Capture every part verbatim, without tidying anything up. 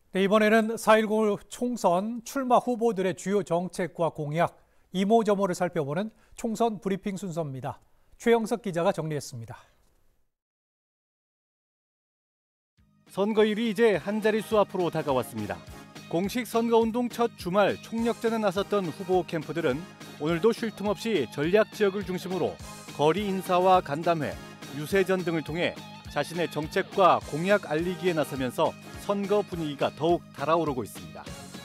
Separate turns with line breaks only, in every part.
네, 이번에는 사일구 총선 출마 후보들의 주요 정책과 공약, 이모저모를 살펴보는 총선 브리핑 순서입니다. 최영석 기자가 정리했습니다.
선거일이 이제 한 자릿수 앞으로 다가왔습니다. 공식 선거운동 첫 주말 총력전에 나섰던 후보 캠프들은 오늘도 쉴 틈 없이 전략 지역을 중심으로 거리 인사와 간담회, 유세전 등을 통해 자신의 정책과 공약 알리기에 나서면서 선거 분위기가 더욱 달아오르고 있습니다.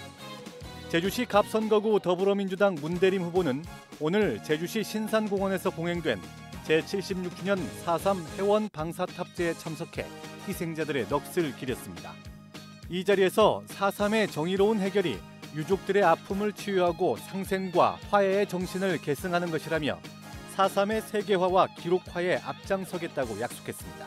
제주시 갑선거구 더불어민주당 문대림 후보는 오늘 제주시 신산공원에서 봉행된 제칠십육 주년 사 삼 해원 방사탑재에 참석해 희생자들의 넋을 기렸습니다. 이 자리에서 사 삼의 정의로운 해결이 유족들의 아픔을 치유하고 상생과 화해의 정신을 계승하는 것이라며 사 삼의 세계화와 기록화에 앞장서겠다고 약속했습니다.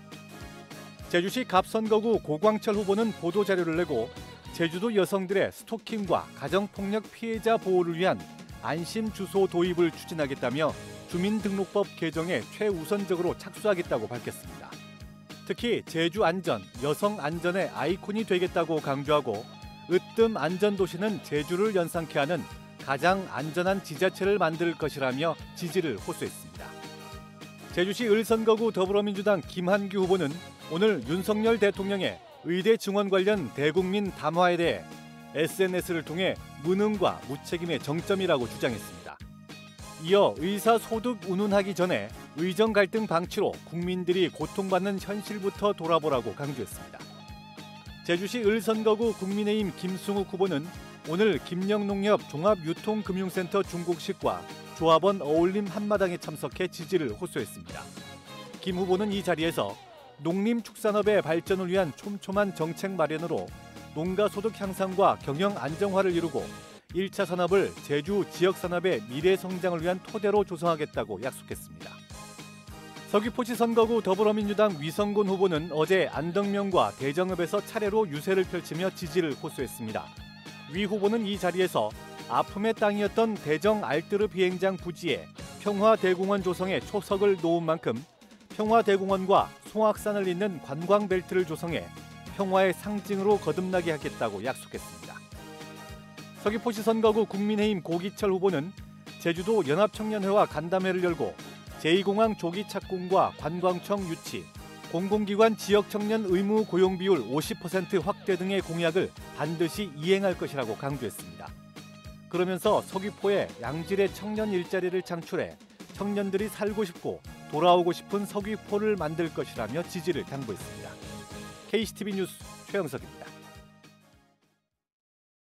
제주시 갑선거구 고광철 후보는 보도자료를 내고 제주도 여성들의 스토킹과 가정폭력 피해자 보호를 위한 안심 주소 도입을 추진하겠다며 주민등록법 개정에 최우선적으로 착수하겠다고 밝혔습니다. 특히 제주 안전, 여성 안전의 아이콘이 되겠다고 강조하고 으뜸 안전도시는 제주를 연상케 하는 가장 안전한 지자체를 만들 것이라며 지지를 호소했습니다. 제주시 을선거구 더불어민주당 김한규 후보는 오늘 윤석열 대통령의 의대 증원 관련 대국민 담화에 대해 에스엔에스를 통해 무능과 무책임의 정점이라고 주장했습니다. 이어 의사소득 운운하기 전에 의정 갈등 방치로 국민들이 고통받는 현실부터 돌아보라고 강조했습니다. 제주시 을선거구 국민의힘 김승욱 후보는 오늘 김영농협 종합유통금융센터 중국식과 조합원 어울림 한마당에 참석해 지지를 호소했습니다. 김 후보는 이 자리에서 농림축산업의 발전을 위한 촘촘한 정책 마련으로 농가 소득 향상과 경영 안정화를 이루고 일 차 산업을 제주 지역산업의 미래 성장을 위한 토대로 조성하겠다고 약속했습니다. 서귀포시 선거구 더불어민주당 위성곤 후보는 어제 안덕면과 대정읍에서 차례로 유세를 펼치며 지지를 호소했습니다. 위 후보는 이 자리에서 아픔의 땅이었던 대정 알뜨르 비행장 부지에 평화대공원 조성에 초석을 놓은 만큼 평화대공원과 송악산을 잇는 관광벨트를 조성해 평화의 상징으로 거듭나게 하겠다고 약속했습니다. 서귀포시 선거구 국민의힘 고기철 후보는 제주도 연합청년회와 간담회를 열고 제이 공항 조기 착공과 관광청 유치, 공공기관 지역청년 의무 고용 비율 오십 퍼센트 확대 등의 공약을 반드시 이행할 것이라고 강조했습니다. 그러면서 서귀포에 양질의 청년 일자리를 창출해 청년들이 살고 싶고 돌아오고 싶은 서귀포를 만들 것이라며 지지를 당부했습니다. 케이씨티비 뉴스 최영석입니다.